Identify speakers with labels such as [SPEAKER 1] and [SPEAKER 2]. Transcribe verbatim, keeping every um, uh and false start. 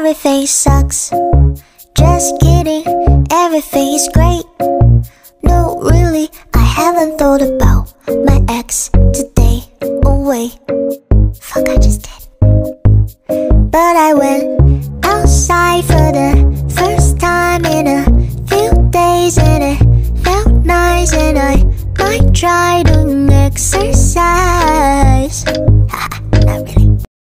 [SPEAKER 1] everything sucks. Just kidding, everything is great. No, really, I haven't thought about my ex today. Oh wait, fuck, I just did. But I went outside for the first time in a few days, and it felt nice, and I might try doing exercise